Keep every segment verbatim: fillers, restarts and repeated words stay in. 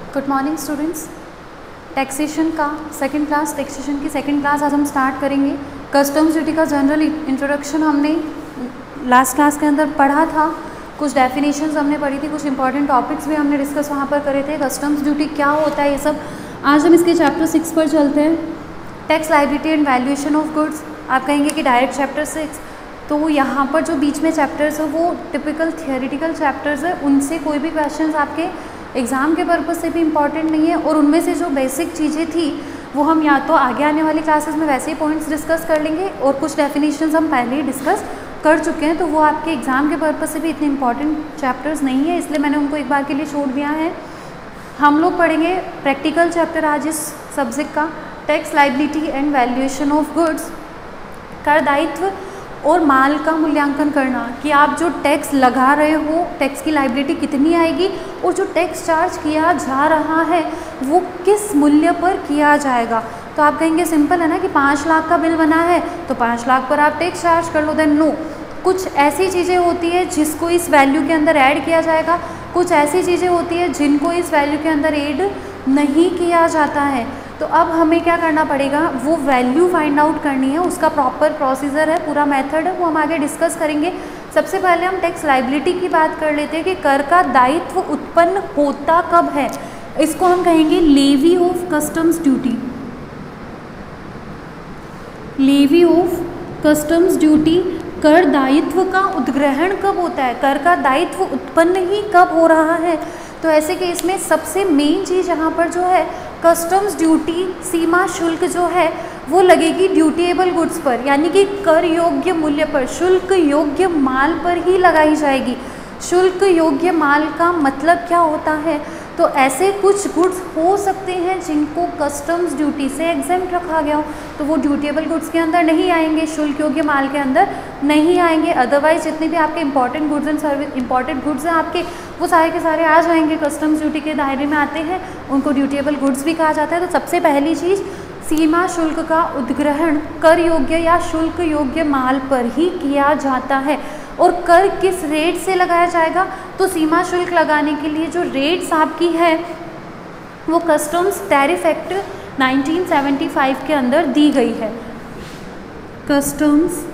Good morning students. Taxation का second class taxation की second class आज हम स्टार्ट करेंगे। कस्टम्स ड्यूटी का जनरल इंट्रोडक्शन हमने लास्ट क्लास के अंदर पढ़ा था, कुछ डेफिनेशंस हमने पढ़ी थी, कुछ इंपॉर्टेंट टॉपिक्स भी हमने डिस्कस वहाँ पर करे थे। कस्टम्स ड्यूटी क्या होता है ये सब आज हम इसके चैप्टर सिक्स पर चलते हैं। Tax liability and valuation of goods. आप कहेंगे कि डायरेक्ट चैप्टर सिक्स, तो यहाँ पर जो बीच में चैप्टर्स है वो टिपिकल थियोरेटिकल चैप्टर्स है, उनसे कोई भी क्वेश्चंस आपके एग्ज़ाम के पर्पज़ से भी इम्पॉर्टेंट नहीं है, और उनमें से जो बेसिक चीज़ें थी वो हम या तो आगे आने वाली क्लासेस में वैसे ही पॉइंट्स डिस्कस कर लेंगे, और कुछ डेफिनेशंस हम पहले ही डिस्कस कर चुके हैं, तो वो आपके एग्ज़ाम के पर्पज़ से भी इतने इंपॉर्टेंट चैप्टर्स नहीं है, इसलिए मैंने उनको एक बार के लिए छोड़ दिया है। हम लोग पढ़ेंगे प्रैक्टिकल चैप्टर आज इस सब्जेक्ट का, tax liability and valuation of goods. कर दायित्व और माल का मूल्यांकन करना कि आप जो टैक्स लगा रहे हो, टैक्स की लायबिलिटी कितनी आएगी, और जो टैक्स चार्ज किया जा रहा है वो किस मूल्य पर किया जाएगा। तो आप कहेंगे सिंपल है ना कि पाँच लाख का बिल बना है तो पाँच लाख पर आप टैक्स चार्ज कर लो। देन नो, कुछ ऐसी चीज़ें होती है जिसको इस वैल्यू के अंदर ऐड किया जाएगा, कुछ ऐसी चीज़ें होती है जिनको इस वैल्यू के अंदर ऐड नहीं किया जाता है। तो अब हमें क्या करना पड़ेगा, वो वैल्यू फाइंड आउट करनी है, उसका प्रॉपर प्रोसीजर है, पूरा मेथड है, वो हम आगे डिस्कस करेंगे। सबसे पहले हम टैक्स लायबिलिटी की बात कर लेते हैं कि कर का दायित्व उत्पन्न होता कब है। इसको हम कहेंगे levy of customs duty. Levy of customs duty, कर दायित्व का उद्ग्रहण कब होता है, कर का दायित्व उत्पन्न ही कब हो रहा है। तो ऐसे केस में सबसे मेन चीज़ यहाँ पर जो है, कस्टम्स ड्यूटी सीमा शुल्क जो है वो लगेगी ड्यूटेबल गुड्स पर, यानी कि कर योग्य मूल्य पर, शुल्क योग्य माल पर ही लगाई जाएगी। शुल्क योग्य माल का मतलब क्या होता है, तो ऐसे कुछ गुड्स हो सकते हैं जिनको कस्टम्स ड्यूटी से एग्जेम्प्ट रखा गया हो, तो वो ड्यूटेबल गुड्स के अंदर नहीं आएंगे, शुल्क योग्य माल के अंदर नहीं आएंगे। अदरवाइज जितने भी आपके important goods and service important goods हैं आपके, वो सारे के सारे आ जाएंगे, कस्टम्स ड्यूटी के दायरे में आते हैं, उनको ड्यूटेबल गुड्स भी कहा जाता है। तो सबसे पहली चीज़, सीमा शुल्क का उद्ग्रहण कर योग्य या शुल्क योग्य माल पर ही किया जाता है। और कर किस रेट से लगाया जाएगा, तो सीमा शुल्क लगाने के लिए जो रेट्स आपकी है वो customs tariff act nineteen seventy five के अंदर दी गई है। Customs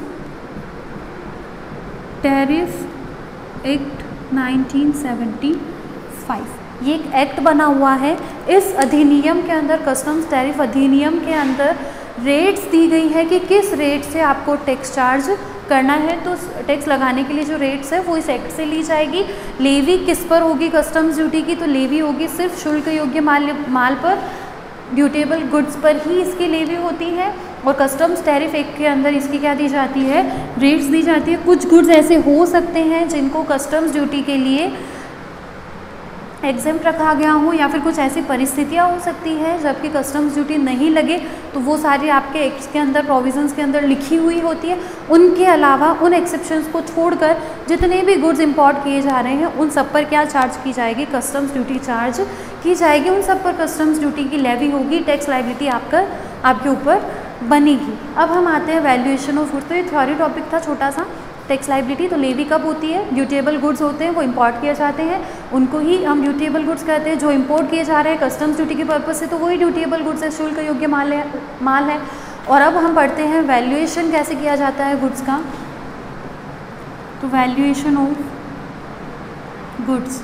tariff act nineteen seventy five, ये एक एक्ट बना हुआ है। इस अधिनियम के अंदर, कस्टम्स टैरिफ अधिनियम के अंदर रेट्स दी गई है कि किस रेट से आपको टैक्स चार्ज करना है। तो टैक्स लगाने के लिए जो रेट्स है वो इस एक्ट से ली जाएगी। लेवी किस पर होगी कस्टम्स ड्यूटी की, तो लेवी होगी सिर्फ शुल्क योग्य माल माल पर, ड्यूटेबल गुड्स पर ही इसकी लेवी होती है। और कस्टम्स टैरिफ एक्ट के अंदर इसकी क्या दी जाती है, रेट्स दी जाती है। कुछ गुड्स ऐसे हो सकते हैं जिनको कस्टम्स ड्यूटी के लिए एग्जेम्प्ट रखा गया हो, या फिर कुछ ऐसी परिस्थितियाँ हो सकती है जबकि कस्टम्स ड्यूटी नहीं लगे, तो वो सारी आपके एक्ट्स के अंदर, प्रोविजंस के अंदर लिखी हुई होती है। उनके अलावा उन एक्सेप्शंस को छोड़कर जितने भी गुड्स इंपोर्ट किए जा रहे हैं उन सब पर क्या चार्ज की जाएगी, कस्टम्स ड्यूटी चार्ज की जाएगी। उन सब पर कस्टम्स ड्यूटी की लेवी होगी, टैक्स लायबिलिटी आपका आपके ऊपर बनेगी। अब हम आते हैं वैल्यूएशन ऑफ गुड्स। तो ये थ्योरी टॉपिक था छोटा सा, टैक्स लायबिलिटी। तो लेवी कब होती है, ड्यूटेबल गुड्स होते हैं वो इंपोर्ट किए जाते हैं, उनको ही हम ड्यूटेबल गुड्स कहते हैं। जो इंपोर्ट किए जा रहे हैं कस्टम्स ड्यूटी के पर्पज़ से, तो वही ड्यूटेबल गुड्स है, शुल्क योग्य माल है माल है और अब हम पढ़ते हैं वैल्यूएशन कैसे किया जाता है गुड्स का। तो वैल्यूएशन ऑफ गुड्स,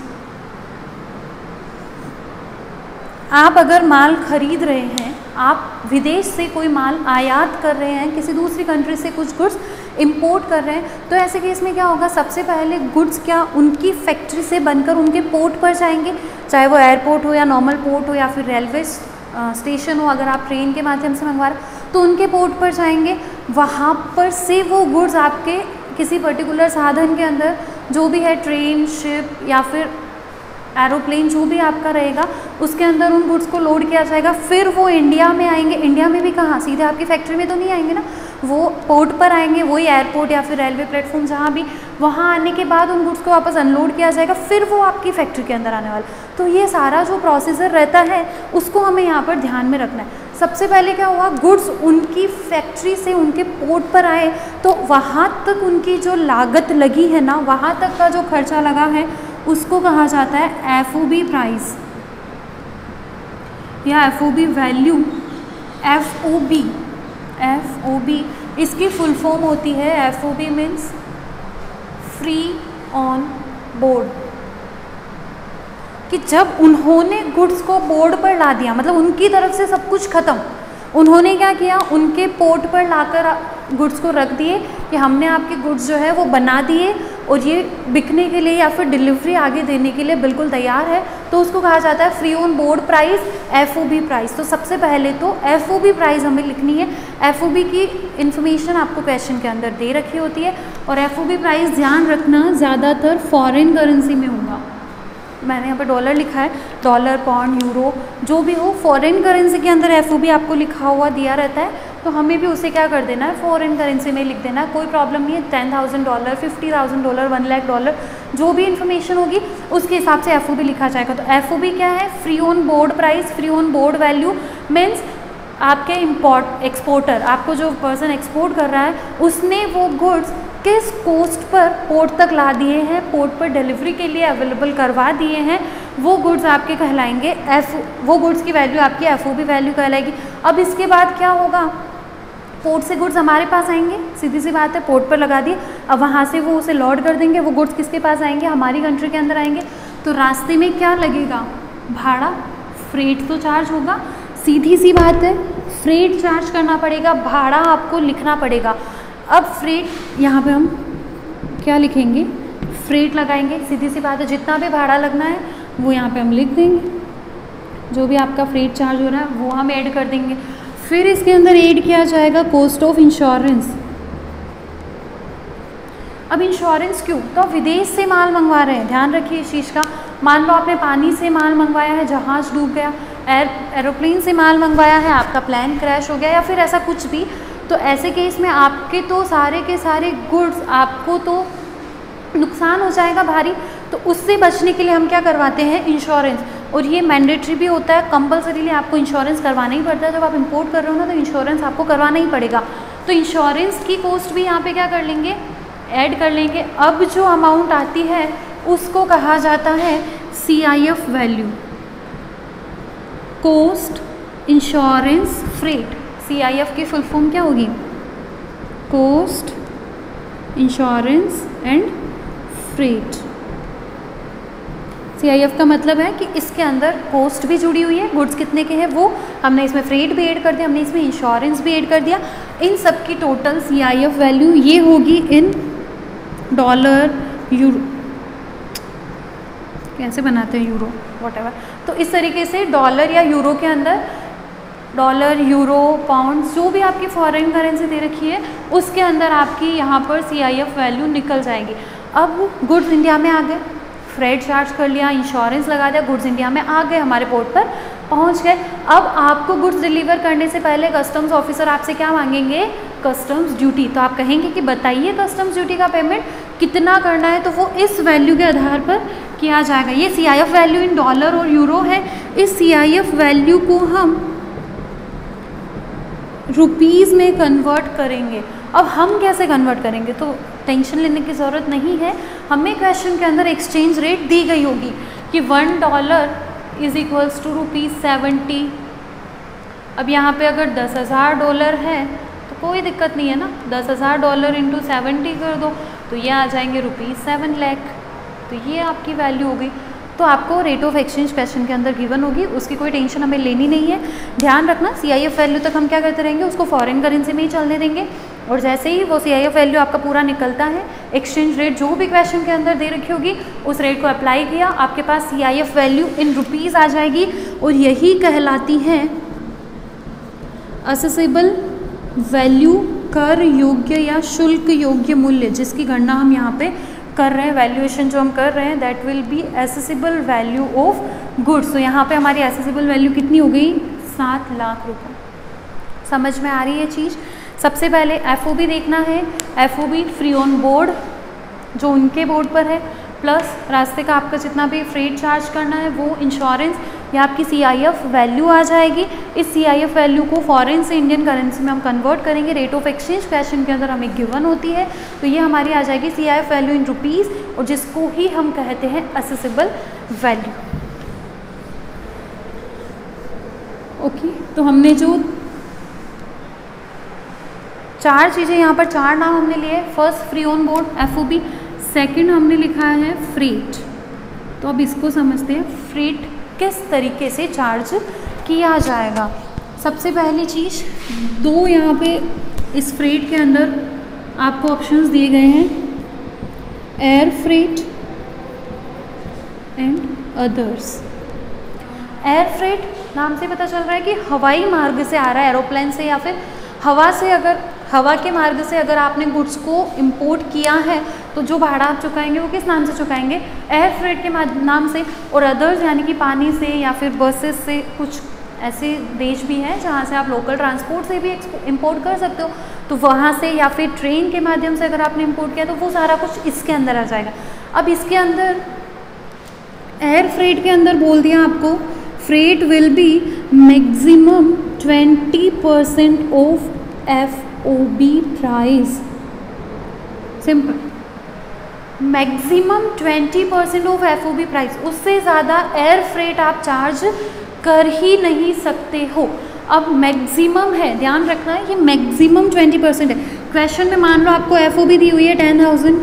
आप अगर माल खरीद रहे हैं, आप विदेश से कोई माल आयात कर रहे हैं, किसी दूसरी कंट्री से कुछ गुड्स इंपोर्ट कर रहे हैं, तो ऐसे केस में क्या होगा, सबसे पहले गुड्स क्या उनकी फैक्ट्री से बनकर उनके पोर्ट पर जाएंगे, चाहे वो एयरपोर्ट हो या नॉर्मल पोर्ट हो या फिर रेलवे स्टेशन हो। अगर आप ट्रेन के माध्यम से मंगवा रहे तो उनके पोर्ट पर जाएंगे, वहाँ पर से वो गुड्स आपके किसी पर्टिकुलर साधन के अंदर, जो भी है ट्रेन, शिप या फिर एरोप्लेन, जो भी आपका रहेगा, उसके अंदर उन गुड्स को लोड किया जाएगा। फिर वो इंडिया में आएंगे। इंडिया में भी कहाँ, सीधे आपकी फैक्ट्री में तो नहीं आएंगे ना, वो पोर्ट पर आएंगे, वही एयरपोर्ट या फिर रेलवे प्लेटफॉर्म जहाँ भी, वहाँ आने के बाद उन गुड्स को वापस अनलोड किया जाएगा, फिर वो आपकी फैक्ट्री के अंदर आने वाला। तो ये सारा जो प्रोसीजर रहता है उसको हमें यहाँ पर ध्यान में रखना है। सबसे पहले क्या हुआ, गुड्स उनकी फैक्ट्री से उनके पोर्ट पर आए, तो वहाँ तक उनकी जो लागत लगी है ना, वहाँ तक का जो खर्चा लगा है उसको कहा जाता है एफ ओ बी प्राइस। या F O B value, F O B F O B इसकी फुल फॉर्म होती है, F O B means free on board, कि जब उन्होंने गुड्स को बोर्ड पर ला दिया, मतलब उनकी तरफ से सब कुछ ख़त्म, उन्होंने क्या किया, उनके पोर्ट पर लाकर गुड्स को रख दिए कि हमने आपके गुड्स जो है वो बना दिए और ये बिकने के लिए या फिर डिलीवरी आगे देने के लिए बिल्कुल तैयार है, तो उसको कहा जाता है free on board price, F O B price. तो सबसे पहले तो एफ ओ बी प्राइस हमें लिखनी है। एफ ओ बी की इन्फॉर्मेशन आपको क्वेश्चन के अंदर दे रखी होती है, और एफ ओ बी प्राइस ध्यान रखना ज़्यादातर फॉरेन करेंसी में होगा। मैंने यहाँ पे डॉलर लिखा है, डॉलर, पाउंड, यूरो, जो भी हो फॉरेन करेंसी के अंदर एफ ओ बी आपको लिखा हुआ दिया रहता है, तो हमें भी उसे क्या कर देना है, फॉरेन करेंसी में लिख देना है, कोई प्रॉब्लम नहीं है। Ten thousand dollar, fifty thousand dollar, one lakh dollar, जो भी इन्फॉर्मेशन होगी उसके हिसाब से एफ ओ बी लिखा जाएगा। तो एफ ओ बी क्या है, free on board price, free on board value means आपके इम्पोर्ट एक्सपोर्टर, आपको जो पर्सन एक्सपोर्ट कर रहा है उसने वो गुड्स किस कोस्ट पर पोर्ट तक ला दिए हैं, पोर्ट पर डिलीवरी के लिए अवेलेबल करवा दिए हैं, वो गुड्स आपके कहलाएंगे एफ, वो गुड्स की वैल्यू आपकी एफ ओ बी वैल्यू कहलाएगी। अब इसके बाद क्या होगा, पोर्ट से गुड्स हमारे पास आएंगे, सीधी सी बात है, पोर्ट पर लगा दिए, अब वहाँ से वो उसे लोड कर देंगे, वो गुड्स किसके पास आएंगे, हमारी कंट्री के अंदर आएंगे। तो रास्ते में क्या लगेगा, भाड़ा, फ्रेट तो चार्ज होगा, सीधी सी बात है, फ्रेट चार्ज करना पड़ेगा, भाड़ा आपको लिखना पड़ेगा। अब फ्रेट यहाँ पे हम क्या लिखेंगे, फ्रेट लगाएंगे, सीधी सी बात है, जितना भी भाड़ा लगना है वो यहाँ पे हम लिख देंगे, जो भी आपका फ्रेट चार्ज हो रहा है वो हम ऐड कर देंगे। फिर इसके अंदर ऐड किया जाएगा कॉस्ट ऑफ इंश्योरेंस। अब इंश्योरेंस क्यों, तो आप विदेश से माल मंगवा रहे हैं, ध्यान रखिए इस चीज़ का। मान लो आपने पानी से माल मंगवाया है, जहाज़ डूब गया, एयर एरोप्लेन से माल मंगवाया है, आपका प्लान क्रैश हो गया या फिर ऐसा कुछ भी, तो ऐसे केस में आपके तो सारे के सारे गुड्स आपको तो नुकसान हो जाएगा भारी। तो उससे बचने के लिए हम क्या करवाते हैं, इंश्योरेंस, और ये मैंडेटरी भी होता है, कंपलसरीली आपको इंश्योरेंस करवाना ही पड़ता है। जब आप इंपोर्ट कर रहे हो ना तो इंश्योरेंस आपको करवाना ही पड़ेगा। तो इंश्योरेंस की कॉस्ट भी यहाँ पे क्या कर लेंगे, ऐड कर लेंगे। अब जो अमाउंट आती है उसको कहा जाता है C I F value, cost insurance freight. C I F की फुल फॉर्म क्या होगी, cost insurance and freight. C I F का मतलब है कि इसके अंदर कॉस्ट भी जुड़ी हुई है, गुड्स कितने के हैं वो, हमने इसमें फ्रेट भी ऐड कर दिया, हमने इसमें इंश्योरेंस भी ऐड कर दिया। इन सब की total C I F value ये होगी इन डॉलर, यूरो, कैसे बनाते हैं यूरो, व्हाटएवर। तो इस तरीके से डॉलर या यूरो के अंदर, डॉलर, यूरो, पाउंड, जो भी आपकी फॉरेन करेंसी दे रखी है उसके अंदर आपकी यहाँ पर सी आई एफ वैल्यू निकल जाएगी। अब गुड्स इंडिया में आ गए, फ्रेट चार्ज कर लिया, इंश्योरेंस लगा दिया, गुड्स इंडिया में आ गए, हमारे पोर्ट पर पहुँच गए। अब आपको गुड्स डिलीवर करने से पहले कस्टम्स ऑफिसर आपसे क्या मांगेंगे, कस्टम्स ड्यूटी। तो आप कहेंगे कि बताइए कस्टम्स ड्यूटी का पेमेंट कितना करना है, तो वो इस वैल्यू के आधार पर किया जाएगा। ये C I F value in dollar और यूरो है। इस सी आई एफ वैल्यू को हम रुपीज़ में कन्वर्ट करेंगे। अब हम कैसे कन्वर्ट करेंगे, तो टेंशन लेने की ज़रूरत नहीं है। हमें क्वेश्चन के अंदर एक्सचेंज रेट दी गई होगी कि one dollar is equals to rupees seventy. अब यहाँ पे अगर दस हज़ार डॉलर है तो कोई दिक्कत नहीं है ना, दस हज़ार डॉलर इंटू सेवेंटी कर दो तो ये आ जाएंगे रुपीज़ सेवन लैख। तो ये आपकी वैल्यू हो गई। तो आपको रेट ऑफ एक्सचेंज क्वेश्चन के अंदर गिवन होगी, उसकी कोई टेंशन हमें लेनी नहीं है। ध्यान रखना सी आई एफ वैल्यू तक हम क्या करते रहेंगे, उसको फॉरेन करेंसी में ही चलने देंगे, और जैसे ही वो सी आई एफ वैल्यू आपका पूरा निकलता है, एक्सचेंज रेट जो भी क्वेश्चन के अंदर दे रखी होगी उस रेट को अप्लाई किया, आपके पास C I F value in rupees आ जाएगी, और यही कहलाती है असेसेबल वैल्यू, कर योग्य या शुल्क योग्य मूल्य, जिसकी गणना हम यहाँ पे कर रहे हैं, वैल्यूएशन जो हम कर रहे हैं, that will be assessable value of goods. तो यहाँ पे हमारी एसेसिबल वैल्यू कितनी हो गई, सात लाख रुपए। समझ में आ रही है चीज़। सबसे पहले एफ ओ बी देखना है, F O B free on board जो उनके बोर्ड पर है, प्लस रास्ते का आपका जितना भी फ्रेट चार्ज करना है वो, इंश्योरेंस, या आपकी सी आई एफ वैल्यू आ जाएगी। इस सी आई एफ वैल्यू को फॉरेन से इंडियन करेंसी में हम कन्वर्ट करेंगे, रेट ऑफ एक्सचेंज क्वेश्चन के अंदर हमें गिवन होती है, तो ये हमारी आ जाएगी C I F value in rupees, और जिसको ही हम कहते हैं असेसिबल वैल्यू। ओके, तो हमने जो चार चीज़ें यहाँ पर, चार नाम हमने लिए। First free on board F O B, second हमने लिखा है फ्रेट। तो अब इसको समझते हैं, फ्रेट किस तरीके से चार्ज किया जाएगा। सबसे पहली चीज़, दो यहाँ पे इस फ्रेट के अंदर आपको ऑप्शंस दिए गए हैं, air freight and others. Air freight नाम से पता चल रहा है कि हवाई मार्ग से आ रहा है, एरोप्लेन से या फिर हवा से, अगर हवा के मार्ग से अगर आपने गुड्स को इंपोर्ट किया है तो जो भाड़ा आप चुकाएंगे वो किस नाम से चुकाएंगे, एयर फ्रेट के नाम से। और अदर्स यानी कि पानी से या फिर बसेस से, कुछ ऐसे देश भी हैं जहाँ से आप लोकल ट्रांसपोर्ट से भी इंपोर्ट कर सकते हो, तो वहाँ से या फिर ट्रेन के माध्यम से अगर आपने इंपोर्ट किया तो वो सारा कुछ इसके अंदर आ जाएगा। अब इसके अंदर एयर फ्रेट के अंदर बोल दिया आपको, freight will be maximum twenty percent of F O B price. Simple, maximum twenty percent of F O B price, उससे ज़्यादा एयर फ्रेट आप चार्ज कर ही नहीं सकते हो। अब मैक्सिमम है, ध्यान रखना है, ये मैक्सिमम ट्वेंटी परसेंट है। क्वेश्चन में मान लो आपको एफ ओ बी दी हुई है टेन थाउजेंड,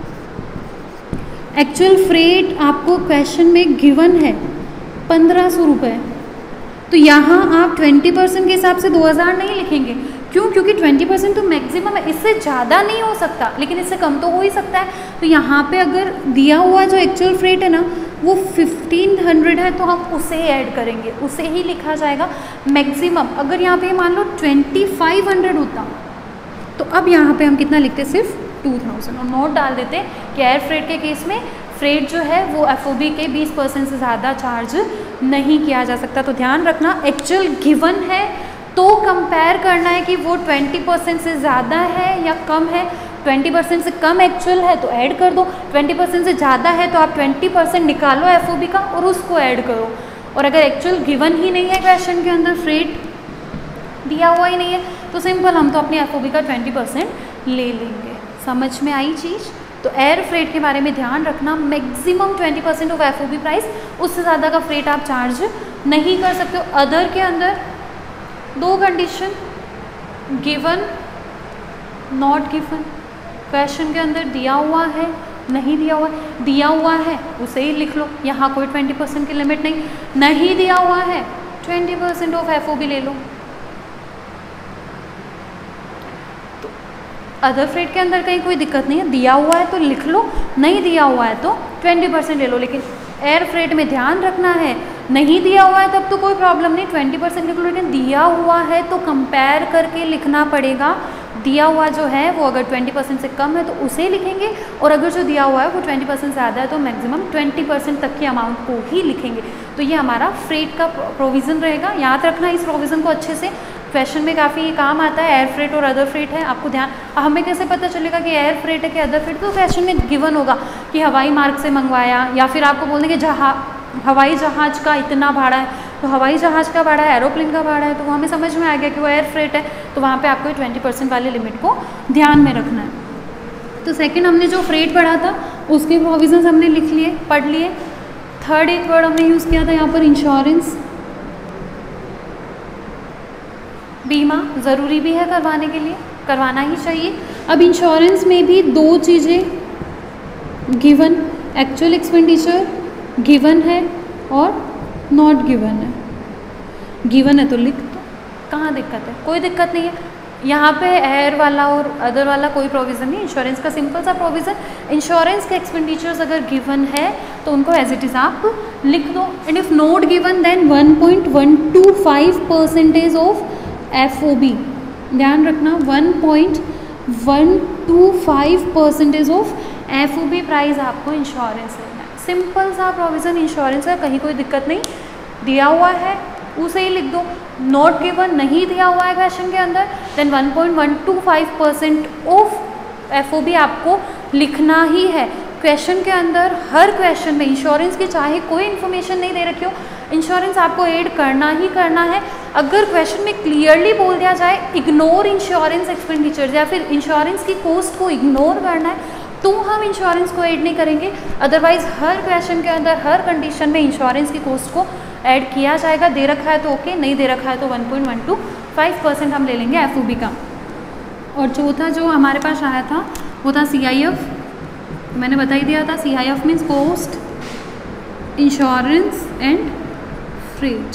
एक्चुअल फ्रेट आपको क्वेश्चन में गिवन है पंद्रह सौ रुपये, तो यहाँ आप ट्वेंटी परसेंट के हिसाब से दो हज़ार नहीं लिखेंगे। क्यों? क्योंकि ट्वेंटी परसेंट तो मैक्सिमम है, इससे ज़्यादा नहीं हो सकता, लेकिन इससे कम तो हो ही सकता है। तो यहाँ पे अगर दिया हुआ जो एक्चुअल फ्रेट है ना वो फिफ्टीन हंड्रेड है, तो हम उसे ऐड करेंगे, उसे ही लिखा जाएगा मैक्सिमम। अगर यहाँ पे मान लो ट्वेंटी फाइव हंड्रेड होता तो अब यहाँ पे हम कितना लिखते, सिर्फ टू थाउजेंड, और नोट डाल देते कि एयर फ्रेट के केस में फ्रेट जो है वो एफ ओ बी के बीस परसेंट से ज़्यादा चार्ज नहीं किया जा सकता। तो ध्यान रखना, एक्चुअल गिवन है तो कंपेयर करना है कि वो ट्वेंटी परसेंट से ज़्यादा है या कम है। ट्वेंटी परसेंट से कम एक्चुअल है तो ऐड कर दो, ट्वेंटी परसेंट से ज़्यादा है तो आप ट्वेंटी परसेंट निकालो एफ ओ बी का और उसको ऐड करो। और अगर एक्चुअल गिवन ही नहीं है क्वेश्चन के अंदर, फ्रेट दिया हुआ ही नहीं है, तो सिंपल हम तो अपनी एफ ओ बी का ट्वेंटी परसेंट ले लेंगे। समझ में आई चीज़? तो एयर फ्रेट के बारे में ध्यान रखना, maximum twenty percent of F O B price, उससे ज़्यादा का फ्रेट आप चार्ज नहीं कर सकते हो। अदर के अंदर दो condition, given, not given. Question के अंदर दिया हुआ है, नहीं दिया हुआ है, दिया हुआ है उसे ही लिख लो, यहाँ कोई ट्वेंटी परसेंट की लिमिट नहीं, नहीं दिया हुआ है twenty percent of F O B ले लो। तो अदर फ्रेट के अंदर कहीं कोई दिक्कत नहीं है, दिया हुआ है तो लिख लो, नहीं दिया हुआ है तो ट्वेंटी परसेंट ले लो। लेकिन एयर फ्रेट में ध्यान रखना है, नहीं दिया हुआ है तब तो कोई प्रॉब्लम नहीं, ट्वेंटी परसेंट लिख लो, लेकिन दिया हुआ है तो कंपेयर करके लिखना पड़ेगा। दिया हुआ जो है वो अगर ट्वेंटी परसेंट से कम है तो उसे लिखेंगे, और अगर जो दिया हुआ है वो ट्वेंटी परसेंट ज़्यादा है तो मैक्सिमम ट्वेंटी परसेंट तक की अमाउंट को ही लिखेंगे। तो ये हमारा फ्रेट का प्रोविज़न रहेगा, याद रखना इस प्रोविज़न को अच्छे से, क्वेश्चन में काफ़ी काम आता है। एयर फ्रेट और अदर फ्रेट है, आपको ध्यान, हमें कैसे पता चलेगा कि एयर फ्रेट है कि अदर फ्रेट, तो क्वेश्चन में गिवन होगा कि हवाई मार्ग से मंगवाया, या फिर आपको बोल देंगे जहाँ हवाई जहाज़ का इतना भाड़ा है, तो हवाई जहाज़ का भाड़ा है, एरोप्लेन का भाड़ा है, तो वो हमें समझ में आ गया कि वो एयर फ्रेट है। तो वहाँ पे आपको ट्वेंटी परसेंट वाले लिमिट को ध्यान में रखना है। तो सेकंड हमने जो फ्रेट पढ़ा था उसके प्रोविजंस हमने लिख लिए, पढ़ लिए। थर्ड एक वर्ड हमने यूज़ किया था यहाँ पर, इंश्योरेंस। बीमा ज़रूरी भी है करवाने के लिए, करवाना ही चाहिए। अब इंश्योरेंस में भी दो चीज़ें गिवन, एक्चुअल एक्सपेंडिचर गिवन है और नॉट गिवन है। गिवन है तो लिख दो, कहाँ दिक्कत है, कोई दिक्कत नहीं है। यहाँ पे एयर वाला और अदर वाला कोई प्रोविज़न नहीं, इंश्योरेंस का सिंपल सा प्रोविज़न। इंश्योरेंस के एक्सपेंडिचर्स अगर गिवन है तो उनको एज इट इज़ आप लिख दो, and if not given then one point one two five percentage of F O B. ध्यान रखना, one point one two five percentage of F O B price आपको इंश्योरेंस लेना है। सिंपल सा provision insurance का, कहीं कोई दिक्कत नहीं, दिया हुआ है उसे ही लिख दो। नॉट गिवन, नहीं दिया हुआ है क्वेश्चन के अंदर, then one point one two five percent of F O B आपको लिखना ही है। क्वेश्चन के अंदर हर क्वेश्चन में इंश्योरेंस की चाहे कोई इन्फॉर्मेशन नहीं दे रखी हो, इंश्योरेंस आपको ऐड करना ही करना है। अगर क्वेश्चन में क्लियरली बोल दिया जाए इग्नोर इंश्योरेंस एक्सपेंडिचर, या फिर इंश्योरेंस की कॉस्ट को इग्नोर करना है, तो हम इंश्योरेंस को ऐड नहीं करेंगे। अदरवाइज हर क्वेश्चन के अंदर हर कंडीशन में इंश्योरेंस की कॉस्ट को ऐड किया जाएगा, दे रखा है तो ओके, नहीं दे रखा है तो one point one two five percent हम ले लेंगे एफ ओ बी का। और चौथा जो हमारे पास आया था वो था सी आई एफ, मैंने बता ही दिया था, C I F means cost, insurance and freight.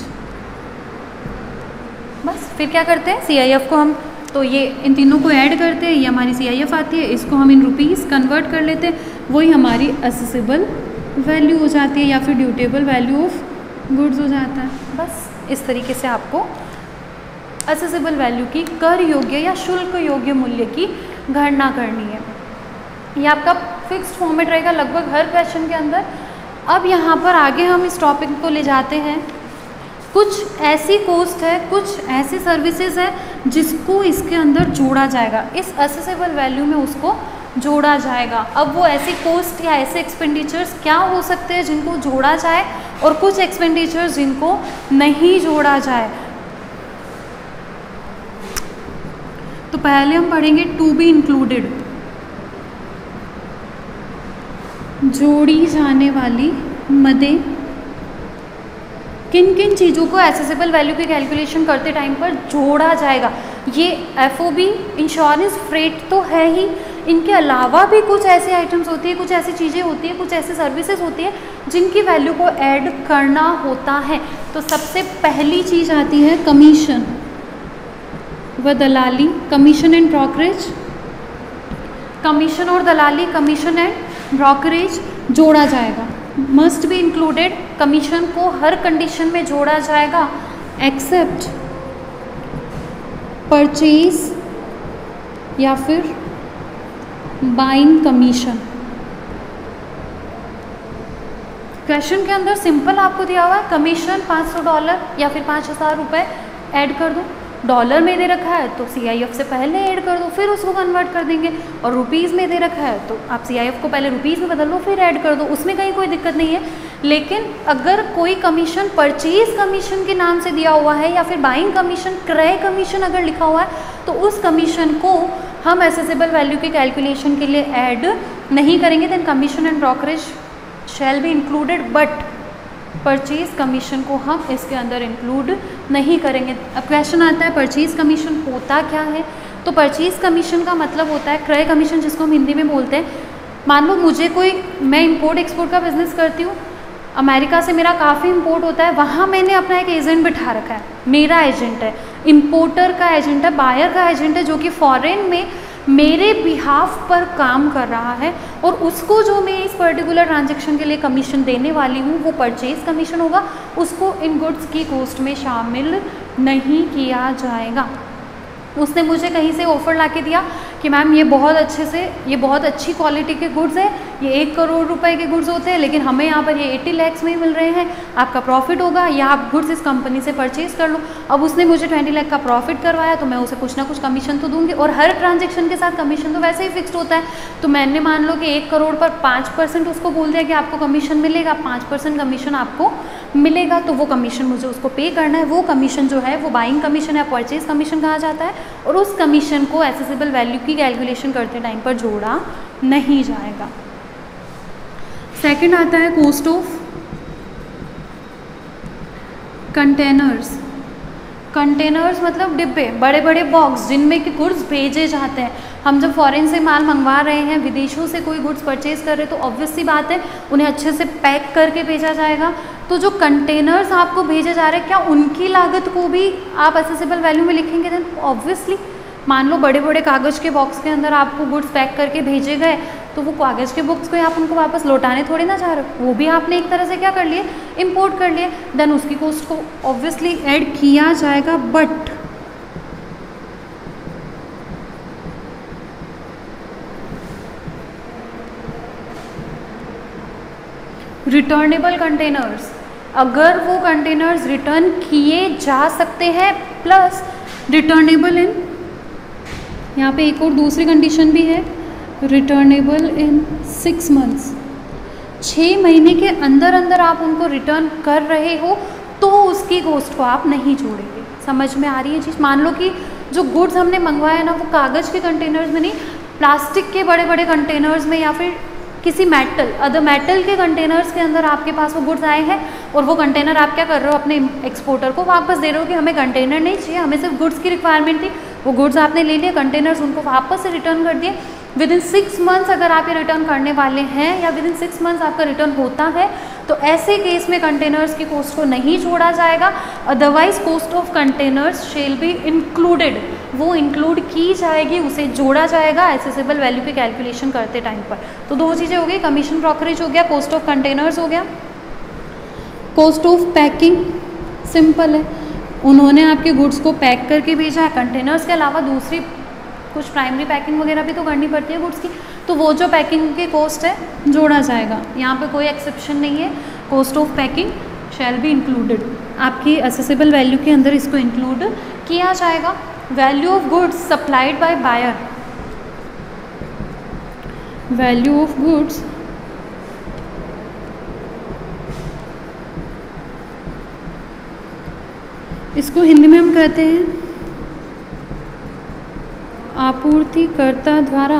बस फिर क्या करते हैं, सी आई एफ को हम तो ये इन तीनों को ऐड करते हैं, ये हमारी सी आई एफ आती है, इसको हम इन रुपीज़ कन्वर्ट कर लेते हैं, वही हमारी असेसेबल वैल्यू हो जाती है या फिर ड्यूटेबल वैल्यू ऑफ गुड्स हो जाता है। बस इस तरीके से आपको असेसेबल वैल्यू की कर योग्य या शुल्क योग्य मूल्य की गणना करनी है। ये आपका फिक्स्ड फॉर्मेट रहेगा लगभग हर क्वेश्चन के अंदर। अब यहाँ पर आगे हम इस टॉपिक को ले जाते हैं, कुछ ऐसी कॉस्ट है, कुछ ऐसी सर्विसेज है जिसको इसके अंदर जोड़ा जाएगा, इस असेसेबल वैल्यू में उसको जोड़ा जाएगा। अब वो ऐसी कॉस्ट या ऐसे एक्सपेंडिचर्स क्या हो सकते हैं जिनको जोड़ा जाए और कुछ एक्सपेंडिचर्स जिनको नहीं जोड़ा जाए। तो पहले हम पढ़ेंगे टू बी इंक्लूडेड, जोड़ी जाने वाली मदें। किन किन चीज़ों को एसेसेबल वैल्यू की कैलकुलेशन करते टाइम पर जोड़ा जाएगा। ये F O B, insurance, freight तो है ही, इनके अलावा भी कुछ ऐसे आइटम्स होती है, कुछ ऐसी चीज़ें होती हैं, कुछ ऐसे सर्विसेज होती है जिनकी वैल्यू को ऐड करना होता है। तो सबसे पहली चीज़ आती है कमीशन व दलाली, कमीशन एंड ब्रोकरेज। कमीशन और दलाली, कमीशन एंड ब्रोकरेज जोड़ा जाएगा, मस्ट बी इंक्लूडेड। कमीशन को हर कंडीशन में जोड़ा जाएगा एक्सेप्ट परचेज या फिर बाइंग कमीशन। क्वेश्चन के अंदर सिंपल आपको दिया हुआ है कमीशन पाँच सौ डॉलर या फिर पाँच हज़ार रुपये ऐड कर दो, डॉलर में दे रखा है तो सी आई एफ से पहले ऐड कर दो, फिर उसको कन्वर्ट कर देंगे। और रुपीज़ में दे रखा है तो आप सी आई एफ को पहले रुपीज़ में बदल लो फिर ऐड कर दो, उसमें कहीं कोई दिक्कत नहीं है। लेकिन अगर कोई कमीशन परचेज कमीशन के नाम से दिया हुआ है या फिर बाइंग कमीशन, क्रय कमीशन अगर लिखा हुआ है तो उस कमीशन को हम एसेसेबल वैल्यू की कैलकुलेशन के लिए ऐड नहीं करेंगे। Then commission and brokerage shall be included, but purchase commission को हम इसके अंदर इंक्लूड नहीं करेंगे। अब क्वेश्चन आता है परचेज कमीशन होता क्या है। तो परचेज कमीशन का मतलब होता है क्रय कमीशन, जिसको हम हिंदी में बोलते हैं। मान लो मुझे कोई, मैं इंपोर्ट एक्सपोर्ट का बिजनेस करती हूँ, अमेरिका से मेरा काफ़ी इंपोर्ट होता है, वहाँ मैंने अपना एक एजेंट बिठा रखा है, मेरा एजेंट है, इंपोर्टर का एजेंट है, बायर का एजेंट है, जो कि फॉरेन में मेरे बिहाफ पर काम कर रहा है, और उसको जो मैं इस पर्टिकुलर ट्रांजैक्शन के लिए कमीशन देने वाली हूँ वो परचेज कमीशन होगा, उसको इन गुड्स की कॉस्ट में शामिल नहीं किया जाएगा। उसने मुझे कहीं से ऑफ़र ला के दिया कि मैम ये बहुत अच्छे से, ये बहुत अच्छी क्वालिटी के गुड्स है, ये एक करोड़ रुपए के गुड्स होते हैं, लेकिन हमें यहाँ पर ये अस्सी लैक्स में ही मिल रहे हैं, आपका प्रॉफिट होगा या आप गुड्स इस कंपनी से परचेज कर लो। अब उसने मुझे बीस लाख का प्रॉफिट करवाया तो मैं उसे कुछ ना कुछ कमीशन तो दूंगी, और हर ट्रांजेक्शन के साथ कमीशन तो वैसे ही फिक्स्ड होता है। तो मैंने मान लो कि एक करोड़ पर पाँच परसेंट उसको बोल दिया कि आपको कमीशन मिलेगा, पाँच परसेंट कमीशन आपको मिलेगा, तो वो कमीशन मुझे उसको पे करना है। वो कमीशन जो है वो बाइंग कमीशन या परचेज कमीशन कहा जाता है, और उस कमीशन को एसेसेबल वैल्यू की कैलकुलेशन करते टाइम पर जोड़ा नहीं जाएगा। सेकंड आता है कॉस्ट ऑफ कंटेनर्स। कंटेनर्स मतलब डिब्बे, बड़े बड़े बॉक्स जिनमें कि गुड्स भेजे जाते हैं। हम जब फॉरेन से माल मंगवा रहे हैं, विदेशों से कोई गुड्स परचेज कर रहे हैं, तो ऑब्वियस सी बात है उन्हें अच्छे से पैक करके भेजा जाएगा। तो जो कंटेनर्स आपको भेजे जा रहे हैं, क्या उनकी लागत को भी आप एसेसेबल वैल्यू में लिखेंगे? देन ऑब्वियसली, मान लो बड़े बड़े कागज़ के बॉक्स के अंदर आपको गुड्स पैक करके भेजे गए, तो वो कागज़ के बॉक्स को आप उनको वापस लौटाने थोड़ी ना चाह रहे हो, वो भी आपने एक तरह से क्या कर लिए, इंपोर्ट कर लिए। देन उसकी कॉस्ट को ऑब्वियसली ऐड किया जाएगा, बट रिटर्नेबल कंटेनर्स, अगर वो कंटेनर्स रिटर्न किए जा सकते हैं, प्लस रिटर्नेबल इन, यहाँ पे एक और दूसरी कंडीशन भी है, रिटर्नेबल इन सिक्स मंथ्स, छः महीने के अंदर अंदर आप उनको रिटर्न कर रहे हो तो उसकी कॉस्ट को आप नहीं जोड़ेंगे। समझ में आ रही है चीज़? मान लो कि जो गुड्स हमने मंगवाया ना, वो कागज़ के कंटेनर्स में नहीं, प्लास्टिक के बड़े बड़े कंटेनर्स में या फिर किसी मेटल अदर मेटल के कंटेनर्स के अंदर आपके पास वो गुड्स आए हैं और वो कंटेनर आप क्या कर रहे हो, अपने एक्सपोर्टर को वापस दे रहे हो कि हमें कंटेनर नहीं चाहिए, हमें सिर्फ गुड्स की रिक्वायरमेंट थी। वो गुड्स आपने ले लिए, कंटेनर्स उनको वापस से रिटर्न कर दिए। विद इन सिक्स मंथ्स अगर आप ये रिटर्न करने वाले हैं या विद इन सिक्स मंथ्स आपका रिटर्न होता है तो ऐसे केस में कंटेनर्स की कॉस्ट को नहीं छोड़ा जाएगा। Otherwise cost of containers shall be included, वो इंक्लूड की जाएगी, उसे जोड़ा जाएगा एसेसिबल वैल्यू की कैलकुलेशन करते टाइम पर। तो दो चीज़ें हो गई, कमीशन ब्रोकरेज हो गया, कॉस्ट ऑफ कंटेनर्स हो गया। कॉस्ट ऑफ पैकिंग सिंपल है, उन्होंने आपके गुड्स को पैक करके भेजा है, कंटेनर्स के अलावा दूसरी कुछ प्राइमरी पैकिंग वगैरह भी तो करनी पड़ती है गुड्स की, तो वो जो पैकिंग की कॉस्ट है जोड़ा जाएगा। यहाँ पे कोई एक्सेप्शन नहीं है, cost of packing shall be included, आपकी असेसिबल वैल्यू के अंदर इसको इंक्लूड किया जाएगा। Value of goods supplied by buyer, value of goods इसको हिंदी में हम कहते हैं आपूर्तिकर्ता द्वारा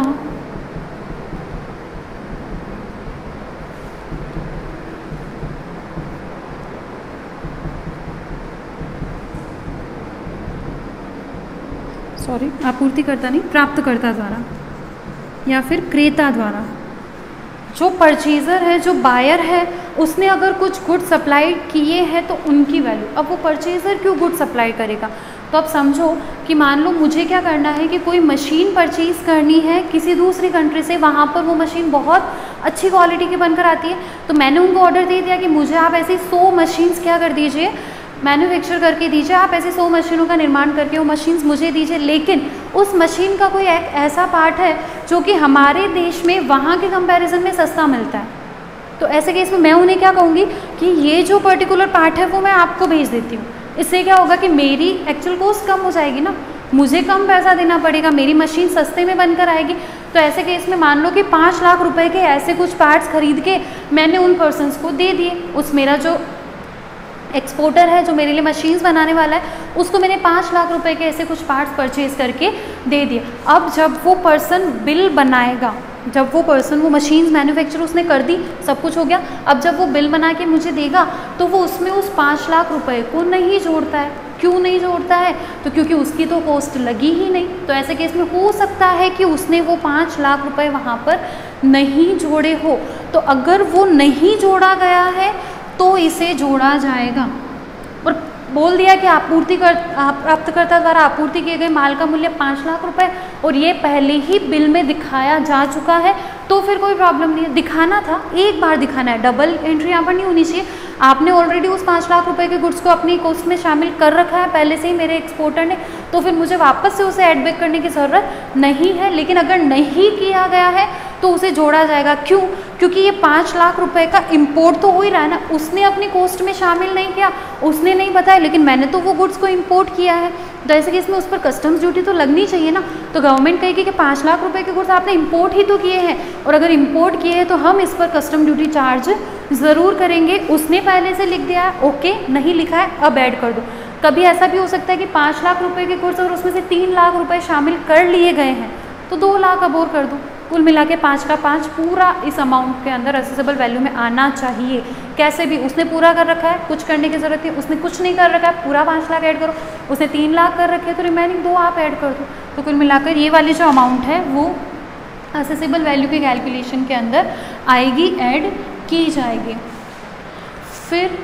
सॉरी आपूर्तिकर्ता नहीं प्राप्तकर्ता द्वारा या फिर क्रेता द्वारा। जो परचेज़र है, जो बायर है, उसने अगर कुछ गुड सप्लाई किए हैं तो उनकी वैल्यू। अब वो परचेज़र क्यों गुड सप्लाई करेगा, तो अब समझो कि मान लो मुझे क्या करना है कि कोई मशीन परचेज़ करनी है किसी दूसरी कंट्री से, वहाँ पर वो मशीन बहुत अच्छी क्वालिटी की बनकर आती है, तो मैंने उनको ऑर्डर दे दिया कि मुझे आप ऐसी सौ मशीन्स क्या कर दीजिए, मैन्युफैक्चर करके दीजिए, आप ऐसे सौ मशीनों का निर्माण करके वो मशीन्स मुझे दीजिए। लेकिन उस मशीन का कोई एक ऐसा पार्ट है जो कि हमारे देश में वहाँ के कंपैरिजन में सस्ता मिलता है, तो ऐसे केस में मैं उन्हें क्या कहूँगी कि ये जो पर्टिकुलर पार्ट है वो मैं आपको भेज देती हूँ। इससे क्या होगा कि मेरी एक्चुअल कॉस्ट कम हो जाएगी ना, मुझे कम पैसा देना पड़ेगा, मेरी मशीन सस्ते में बनकर आएगी। तो ऐसे केस में मान लो कि पाँच लाख रुपए के ऐसे कुछ पार्ट्स खरीद के मैंने उन पर्सनस को दे दिए, उस मेरा जो एक्सपोर्टर है जो मेरे लिए मशीन्स बनाने वाला है उसको मैंने पाँच लाख रुपए के ऐसे कुछ पार्ट्स परचेज करके दे दिए। अब जब वो पर्सन बिल बनाएगा, जब वो पर्सन वो मशीन्स मैन्युफैक्चर उसने कर दी, सब कुछ हो गया, अब जब वो बिल बना के मुझे देगा तो वो उसमें उस पाँच लाख रुपए को नहीं जोड़ता है। क्यों नहीं जोड़ता है, तो क्योंकि उसकी तो कॉस्ट लगी ही नहीं। तो ऐसे केस में हो सकता है कि उसने वो पाँच लाख रुपए वहाँ पर नहीं जोड़े हो, तो अगर वो नहीं जोड़ा गया है तो इसे जोड़ा जाएगा। और बोल दिया कि आपूर्ति कर प्राप्तकर्ता द्वारा आपूर्ति किए गए माल का मूल्य पाँच लाख रुपए और ये पहले ही बिल में दिखाया जा चुका है, तो फिर कोई प्रॉब्लम नहीं है। दिखाना था, एक बार दिखाना है, डबल एंट्री यहाँ पर नहीं होनी चाहिए। आपने ऑलरेडी उस पाँच लाख रुपए के गुड्स को अपनी कॉस्ट में शामिल कर रखा है पहले से ही मेरे एक्सपोर्टर ने, तो फिर मुझे वापस से उसे ऐड बैक करने की ज़रूरत नहीं है। लेकिन अगर नहीं किया गया है तो उसे जोड़ा जाएगा। क्यों? क्योंकि ये पाँच लाख रुपए का इंपोर्ट तो हो ही रहा है ना, उसने अपनी कॉस्ट में शामिल नहीं किया, उसने नहीं बताया, लेकिन मैंने तो वो गुड्स को इंपोर्ट किया है, तो ऐसे केस में उस पर कस्टम्स ड्यूटी तो लगनी चाहिए ना। तो गवर्नमेंट कहेगी कि पाँच लाख रुपए के गुड्स आपने इंपोर्ट ही तो किए हैं, और अगर इंपोर्ट किए हैं तो हम इस पर कस्टम ड्यूटी चार्ज ज़रूर करेंगे। उसने पहले से लिख दिया है, ओके, नहीं लिखा है अब ऐड कर दो। कभी ऐसा भी हो सकता है कि पाँच लाख रुपए के गुड्स और उसमें से तीन लाख रुपए शामिल कर लिए गए हैं, तो दो लाख अब और कर दो। कुल मिला के पाँच का पाँच पूरा इस अमाउंट के अंदर असेसेबल वैल्यू में आना चाहिए। कैसे भी उसने पूरा कर रखा है, कुछ करने की ज़रूरत नहीं, उसने कुछ नहीं कर रखा है, पूरा पाँच लाख ऐड करो। उसने तीन लाख कर रखे हैं तो रिमेनिंग दो आप ऐड कर दो। तो कुल मिलाकर ये वाली जो अमाउंट है वो असेसेबल वैल्यू के कैलकुलेशन के अंदर आएगी, ऐड की जाएगी। फिर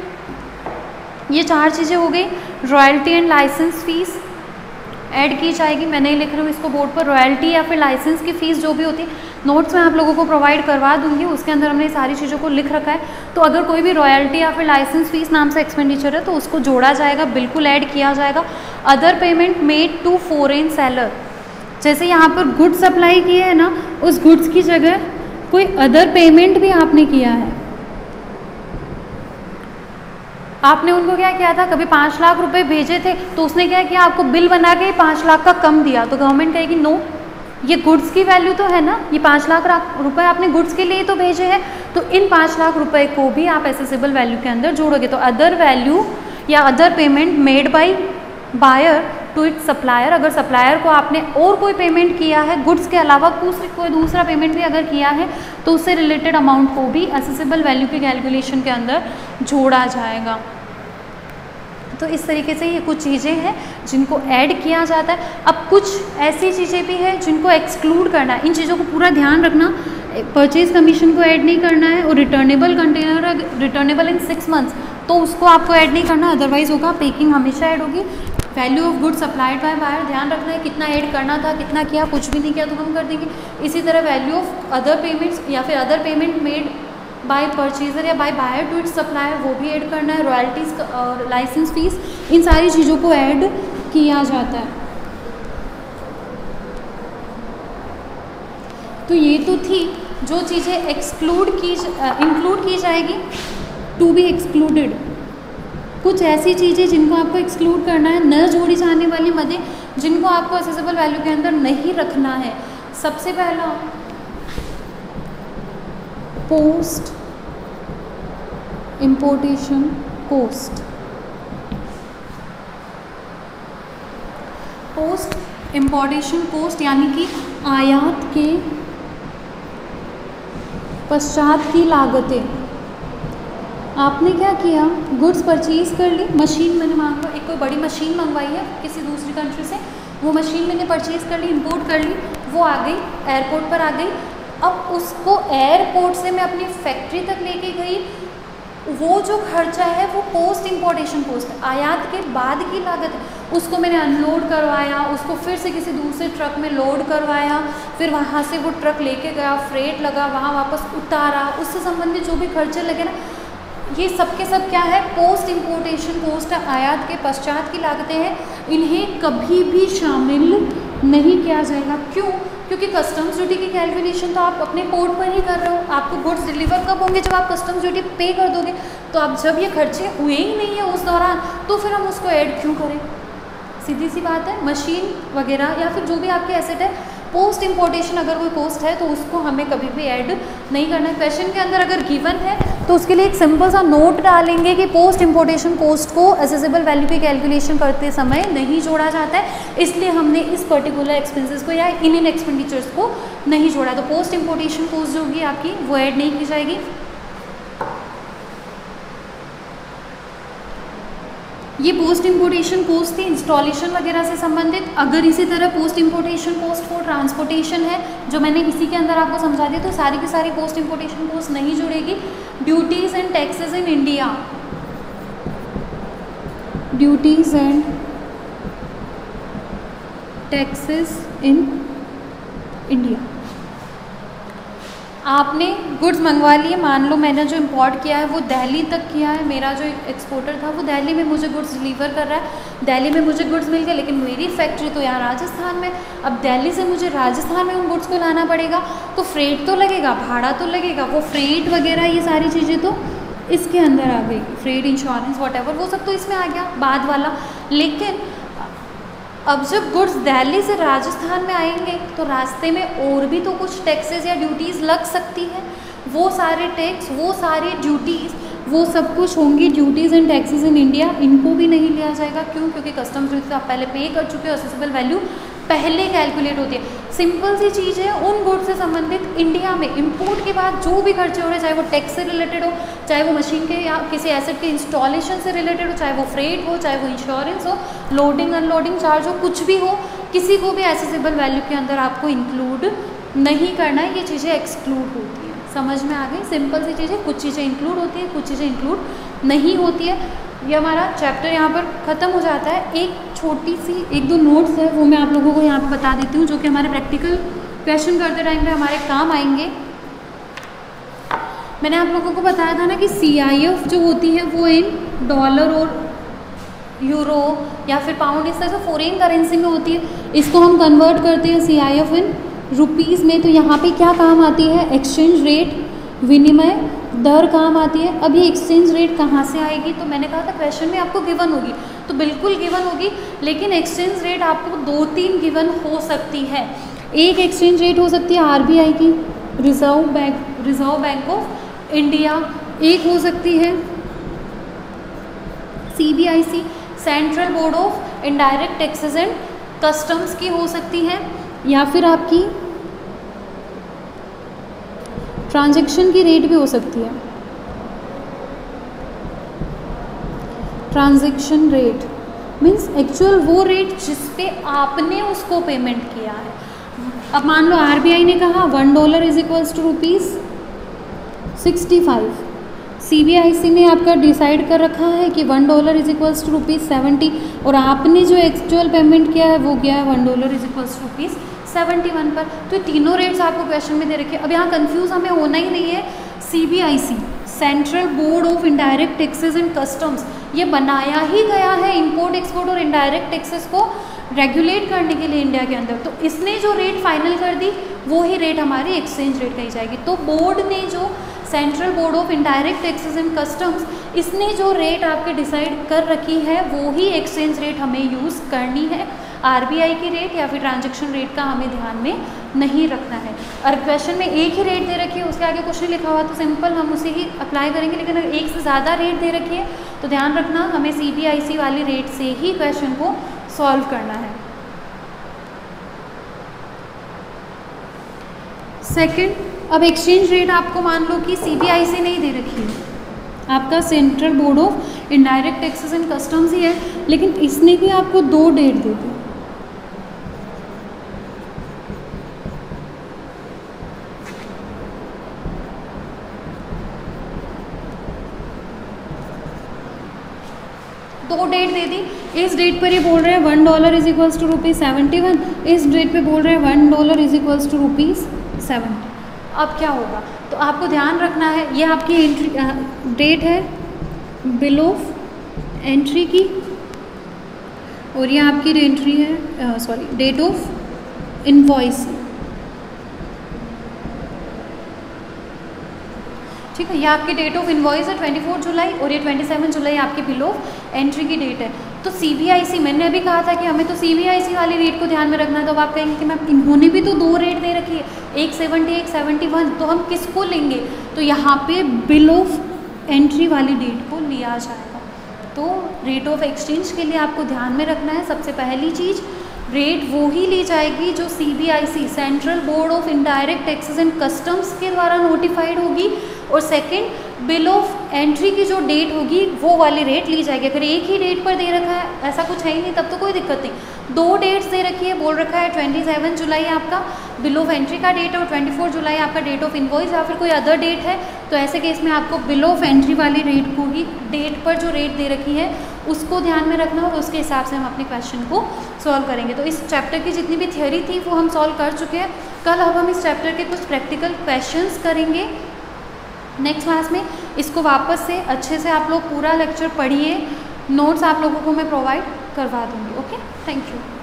ये चार चीज़ें हो गई। Royalty and licence fees add की जाएगी। मैं नहीं लिख रही हूँ इसको बोर्ड पर, रॉयल्टी या फिर लाइसेंस की फ़ीस जो भी होती है, नोट्स में आप लोगों को प्रोवाइड करवा दूंगी, उसके अंदर हमने सारी चीज़ों को लिख रखा है। तो अगर कोई भी रॉयल्टी या फिर लाइसेंस फीस नाम से एक्सपेंडिचर है तो उसको जोड़ा जाएगा, बिल्कुल ऐड किया जाएगा। Other payment made to foreign seller, जैसे यहाँ पर गुड्स सप्लाई किए हैं ना, उस गुड्स की जगह कोई अदर पेमेंट भी आपने किया है। आपने उनको क्या किया था, कभी पाँच लाख रुपए भेजे थे तो उसने क्या किया, आपको बिल बना के पाँच लाख का कम दिया, तो गवर्नमेंट कहेगी नो, ये गुड्स की वैल्यू तो है ना, ये पाँच लाख रुपए आपने गुड्स के लिए तो भेजे हैं, तो इन पाँच लाख रुपए को भी आप एसेसेबल वैल्यू के अंदर जोड़ोगे। तो अदर वैल्यू या other payment made by buyer to its supplier. अगर सप्लायर को आपने और कोई पेमेंट किया है गुड्स के अलावा दूसरी कोई दूसरा पेमेंट भी अगर किया है तो उससे रिलेटेड अमाउंट को भी असेसेबल वैल्यू के कैलकुलेशन के अंदर जोड़ा जाएगा। तो इस तरीके से ये कुछ चीज़ें हैं जिनको ऐड किया जाता है। अब कुछ ऐसी चीज़ें भी हैं जिनको एक्सक्लूड करना है। इन चीज़ों को पूरा ध्यान रखना, परचेज कमीशन को ऐड नहीं करना है, और returnable container returnable in six months तो उसको आपको ऐड नहीं करना, अदरवाइज होगा पेकिंग हमेशा ऐड होगी। Value of good supplied by buyer, ध्यान रखना है कितना ऐड करना था, कितना किया, कुछ भी नहीं किया तो हम कर देंगे। इसी तरह वैल्यू ऑफ अदर पेमेंट्स या फिर other payment made by purchaser या by buyer to its supplier, वो भी ऐड करना है। रॉयल्टीज और लाइसेंस फीस, इन सारी चीज़ों को ऐड किया जाता है। तो ये तो थी जो चीज़ें एक्सक्लूड की इंक्लूड की जाएगी, टू बी एक्सक्लूडेड। कुछ ऐसी चीज़ें जिनको आपको एक्सक्लूड करना है, न जोड़ी जाने वाली मदें जिनको आपको असेसेबल वैल्यू के अंदर नहीं रखना है। सबसे पहला post importation cost. Post importation cost यानी कि आयात के पश्चात की लागतें। आपने क्या किया, गुड्स परचेज कर ली, मशीन मैंने मान लो एक कोई बड़ी मशीन मंगवाई है किसी दूसरी कंट्री से, वो मशीन मैंने परचेज कर ली, इंपोर्ट कर ली, वो आ गई एयरपोर्ट पर आ गई। अब उसको एयरपोर्ट से मैं अपनी फैक्ट्री तक लेके गई, वो जो खर्चा है वो पोस्ट इंपोर्टेशन कॉस्ट है, आयात के बाद की लागत है। उसको मैंने अनलोड करवाया, उसको फिर से किसी दूसरे ट्रक में लोड करवाया, फिर वहाँ से वो ट्रक लेके गया, फ्रेट लगा, वहाँ वापस उतारा, उससे संबंधित जो भी खर्चे लगे ना, ये सब के सब क्या है, पोस्ट इंपोर्टेशन कॉस्ट, आयात के पश्चात की लागतें हैं। इन्हें कभी भी शामिल नहीं किया जाएगा। क्यों? क्योंकि कस्टम्स ड्यूटी की कैलकुलेशन तो आप अपने पोर्ट पर ही कर रहे हो। आपको गुड्स डिलीवर कब होंगे, जब आप कस्टम्स ड्यूटी पे कर दोगे। तो आप जब ये खर्चे हुए ही नहीं है उस दौरान, तो फिर हम उसको ऐड क्यों करें? सीधी सी बात है। मशीन वगैरह या फिर जो भी आपके एसेट है, पोस्ट इंपोर्टेशन अगर कोई कॉस्ट है तो उसको हमें कभी भी ऐड नहीं करना है। क्वेश्चन के अंदर अगर गिवन है तो उसके लिए एक सिंपल सा नोट डालेंगे कि पोस्ट इंपोर्टेशन कॉस्ट को असेसेबल वैल्यू की कैलकुलेशन करते समय नहीं जोड़ा जाता है, इसलिए हमने इस पर्टिकुलर एक्सपेंसेस को या इन इन एक्सपेंडिचर्स को नहीं जोड़ा। तो पोस्ट इंपोर्टेशन कॉस्ट जो होगी आपकी वो ऐड नहीं की जाएगी। ये पोस्ट इंपोर्टेशन कॉस्ट थी इंस्टॉलेशन वगैरह से संबंधित। अगर इसी तरह post importation cost for transportation है जो मैंने इसी के अंदर आपको समझा दिया, तो सारी की सारी पोस्ट इंपोर्टेशन कॉस्ट नहीं जुड़ेगी। Duties and taxes in India, duties and taxes in India. आपने गुड्स मंगवा लिए, मान लो मैंने जो इंपोर्ट किया है वो दिल्ली तक किया है, मेरा जो एक्सपोर्टर था वो दिल्ली में मुझे गुड्स डिलीवर कर रहा है, दिल्ली में मुझे गुड्स मिल गए, लेकिन मेरी फैक्ट्री तो यहाँ राजस्थान में। अब दिल्ली से मुझे राजस्थान में उन गुड्स को लाना पड़ेगा, तो फ्रेट तो लगेगा, भाड़ा तो लगेगा, वो फ्रेट वगैरह ये सारी चीज़ें तो इसके अंदर आ गई, फ्रेट इंश्योरेंस वॉटेवर वो सब तो इसमें आ गया बाद वाला। लेकिन अब जब गुड्स दिल्ली से राजस्थान में आएंगे तो रास्ते में और भी तो कुछ टैक्सेस या ड्यूटीज़ लग सकती हैं, वो सारे टैक्स, वो सारी ड्यूटीज़, वो सब कुछ होंगी duties and taxes in India, इनको भी नहीं लिया जाएगा। क्यों? क्योंकि कस्टम्स ड्यूटी तो आप पहले पे कर चुके हो, असेसेबल वैल्यू पहले कैलकुलेट होती है। सिंपल सी चीज़ है, उन गुड्स से संबंधित इंडिया में इंपोर्ट के बाद जो भी खर्चे हो रहे हैं, चाहे वो टैक्स से रिलेटेड हो, चाहे वो मशीन के या किसी एसेट के इंस्टॉलेशन से रिलेटेड हो, चाहे वो फ्रेट हो, चाहे वो इंश्योरेंस हो, लोडिंग अनलोडिंग चार्ज हो, कुछ भी हो, किसी को भी असेसेबल वैल्यू के अंदर आपको इंक्लूड नहीं करना है, ये चीज़ें एक्सक्लूड होती हैं। समझ में आ गई? सिंपल सी चीज़ें, कुछ चीज़ें इंक्लूड होती हैं, कुछ चीज़ें इंक्लूड नहीं होती है। ये हमारा चैप्टर यहाँ पर ख़त्म हो जाता है। एक छोटी सी एक दो नोट्स है वो मैं आप लोगों को यहाँ पे बता देती हूँ, जो कि हमारे प्रैक्टिकल क्वेश्चन करते टाइम पे हमारे काम आएंगे। मैंने आप लोगों को बताया था ना कि सी आई एफ जो होती है वो इन डॉलर और यूरो या फिर पाउंड इस तरह से फॉरेन करेंसी में होती है, इसको हम कन्वर्ट करते हैं सी आई एफ इन रुपीज़ में। तो यहाँ पे क्या काम आती है? एक्सचेंज रेट, विनिमय दर काम आती है। अब ये एक्सचेंज रेट कहाँ से आएगी? तो मैंने कहा था क्वेश्चन में आपको गिवन होगी, तो बिल्कुल गिवन होगी, लेकिन एक्सचेंज रेट आपको दो तीन गिवन हो सकती है। एक एक्सचेंज रेट हो सकती है आर बी आई की, reserve bank reserve bank of India, एक हो सकती है C B I C central board of indirect taxes and customs की हो सकती है, या फिर आपकी ट्रांजैक्शन की रेट भी हो सकती है। ट्रांजैक्शन रेट मीन्स एक्चुअल वो रेट जिस पे आपने उसको पेमेंट किया है। अब मान लो आरबीआई ने कहा one dollar is equals to rupees sixty five, CBIC ने आपका डिसाइड कर रखा है कि one dollar is equals to rupees seventy, और आपने जो एक्चुअल पेमेंट किया है वो गया है one dollar is equals to rupees seventy one पर। तो तीनों रेट्स आपको क्वेश्चन में दे रखे। अब यहाँ कंफ्यूज हमें होना ही नहीं है। CBIC central board of indirect taxes and customs ये बनाया ही गया है इंपोर्ट एक्सपोर्ट और इनडायरेक्ट टैक्सेस को रेगुलेट करने के लिए इंडिया के अंदर। तो इसने जो रेट फाइनल कर दी वो ही रेट हमारी एक्सचेंज रेट कही जाएगी। तो बोर्ड ने जो central board of indirect taxes and customs इसने जो रेट आपके डिसाइड कर रखी है वो ही एक्सचेंज रेट हमें यूज़ करनी है। आरबीआई की रेट या फिर ट्रांजैक्शन रेट का हमें ध्यान में नहीं रखना है। और क्वेश्चन में एक ही रेट दे रखी है, उसके आगे कुछ नहीं लिखा हुआ तो सिंपल हम उसे ही अप्लाई करेंगे। लेकिन अगर एक से ज़्यादा रेट दे रखी है तो ध्यान रखना हमें सीबीआईसी वाली रेट से ही क्वेश्चन को सॉल्व करना है। सेकंड, अब एक्सचेंज रेट आपको मान लो कि सीबीआईसी नहीं दे रखी है, आपका central board of indirect taxes and customs ही है, लेकिन इसने भी आपको दो डेट दे दी। दो डेट दे दी। इस डेट पर ये बोल रहे हैं one dollar is equals to rupees seventy one, इस डेट पे बोल रहे हैं one dollar is equals to rupees seventy. अब क्या होगा तो आपको ध्यान रखना है, ये आपकी एंट्री डेट है बिल ऑफ एंट्री की, और ये आपकी एंट्री है सॉरी डेट ऑफ इनवॉइस। ठीक है, ये आपकी डेट ऑफ इनवॉइस है ट्वेंटी फोर जुलाई, और ये ट्वेंटी सेवन जुलाई आपकी बिल ऑफ एंट्री की डेट है। तो सीबीआईसी मैंने अभी कहा था कि हमें तो सीबीआईसी वाली रेट को ध्यान में रखना है। तो अब आप कहेंगे कि मैम इन्होंने भी तो दो रेट दे रखी है, एक सेवेंटी एक सेवेंटी वन, तो हम किसको लेंगे? तो यहाँ पे बिल ऑफ एंट्री वाली डेट को लिया जाएगा। तो रेट ऑफ एक्सचेंज के लिए आपको ध्यान में रखना है, सबसे पहली चीज़ रेट वो ही ली जाएगी जो CBIC central board of indirect taxes and customs के द्वारा नोटिफाइड होगी, और सेकंड बिल ऑफ एंट्री की जो डेट होगी वो वाली रेट ली जाएगी। अगर एक ही डेट पर दे रखा है, ऐसा कुछ है ही नहीं, तब तो कोई दिक्कत नहीं। दो डेट्स दे रखी है, बोल रखा है ट्वेंटी सेवन जुलाई आपका बिल ऑफ एंट्री का डेट है और ट्वेंटी फोर जुलाई आपका डेट ऑफ इनवॉइस, या फिर कोई अदर डेट है, तो ऐसे केस में आपको बिल ऑफ एंट्री वाली रेट को ही डेट पर जो रेट दे रखी है उसको ध्यान में रखना, और उसके हिसाब से हम अपने क्वेश्चन को सॉल्व करेंगे। तो इस चैप्टर की जितनी भी थ्योरी थी वो हम सॉल्व कर चुके हैं। कल अब हम इस चैप्टर के कुछ प्रैक्टिकल क्वेश्चंस करेंगे नेक्स्ट क्लास में। इसको वापस से अच्छे से आप लोग पूरा लेक्चर पढ़िए, नोट्स आप लोगों को मैं प्रोवाइड करवा दूँगी। Okay, thank you.